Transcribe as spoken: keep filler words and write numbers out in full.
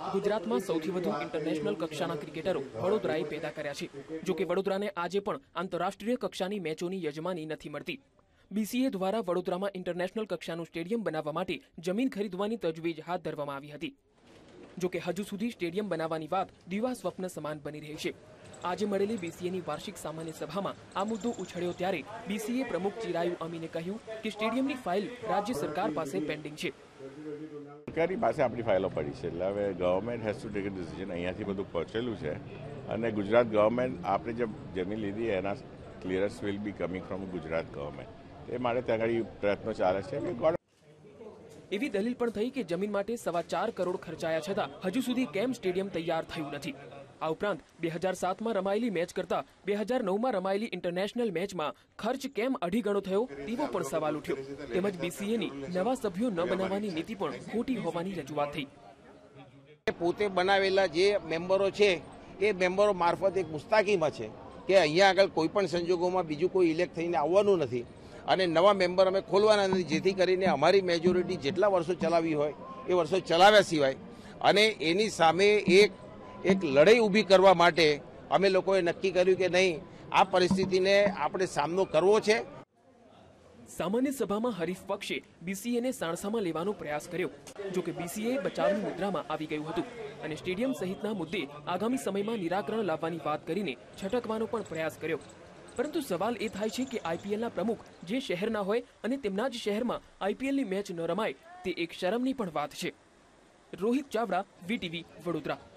ગુજરાતમાં સૌથી વધુ ઇન્ટરનેશનલ કક્ષાના ક્રિકેટરો વડોદરાએ પેદા કર્યા છે। જો કે વડોદરાને આજે પણ આંતરરાષ્ટ્રીય કક્ષાની મેચોની યજમાની નથી મળતી। બીસીએ દ્વારા વડોદરામાં ઇન્ટરનેશનલ કક્ષાનું સ્ટેડિયમ બનાવવા માટે જમીન ખરીદવાની તજવીજ હાથ ધરવામાં આવી હતી। જો કે હજુ સુધી સ્ટેડિયમ બનાવવાની વાત દીવા સ્વપ્ન સમાન બની રહી છે। આજે મળેલી બીસીએની વાર્ષિક સામાન્ય સભામાં આ મુદ્દો ઉછળ્યો ત્યારે બીસીએ પ્રમુખ ચિરાયુ અમીને કહ્યું કે સ્ટેડિયમની ફાઇલ રાજ્ય સરકાર પાસે પેન્ડિંગ છે। સરકારી પાસે આપણી ફાઇલો પડી છે એટલે હવે government has to take a decision. અહીંયાથી બધું પહોંચેલું છે અને ગુજરાત ગવર્મેન્ટ આપણે જે જમીન લીધી એના clearance will be coming from Gujarat government. એ માટે ત્યાં આગળ પ્રયત્નો ચાલે છે। એવી દલીલ પણ થઈ કે જમીન માટે સવા ચાર કરોડ ખર્ચાયા છતાં હજુ સુધી કેમ સ્ટેડિયમ તૈયાર થયું નથી। આ ઉપરાંત બે હજાર સાતમાં રમાયેલી મેચ કરતાં બે હજાર નવમાં રમાયેલી ઇન્ટરનેશનલ મેચમાં ખર્ચ કેમ અઢી ગણો થયો તેવો પણ સવાલ ઉઠ્યો। તેમજ બીસીએની નવા સભ્યો ન બનાવવાની નીતિ પણ ખોટી હોવાની રજૂઆત થઈ। પોતે બનાવેલા જે મેમ્બરો છે એ મેમ્બરો મારફત એક મુસ્તાકીમાં છે કે અહીંયા આગળ કોઈ પણ સંજોગોમાં બીજું કોઈ ઇલેક્ટ થઈને આવવાનું નથી અને નવા મેમ્બર અમે ખોલવાના નથી, જેથી કરીને અમારી મેજોરિટી જેટલા વર્ષો ચલાવી હોય એ વર્ષો ચલાવ્યા સિવાય અને એની સામે એક એક લડાઈ ઊભી કરવા માટે અમે લોકોએ નક્કી કર્યું કે નહીં, આ પરિસ્થિતિને આપણે સામનો કરવો છે। સામાન્ય સભામાં હરીફ પક્ષે બીસીએને સાણસામાં લેવાનો પ્રયાસ કર્યો। જો કે બીસીએ બચાવની મુદ્રામાં આવી ગયું હતું અને સ્ટેડિયમ સહિતના મુદ્દે આગામી સમયમાં નિરાકરણ લાવવાની વાત કરીને છટકવાનો પણ પ્રયાસ કર્યો। પરંતુ સવાલ એ થાય છે કે આઈપીએલના પ્રમુખ જે શહેરના હોય અને તેમના જ શહેરમાં આઈપીએલની મેચ ન રમાય તે એક શરમની પણ વાત છે। રોહિત ચાવડા, વીટીવી, વડોદરા।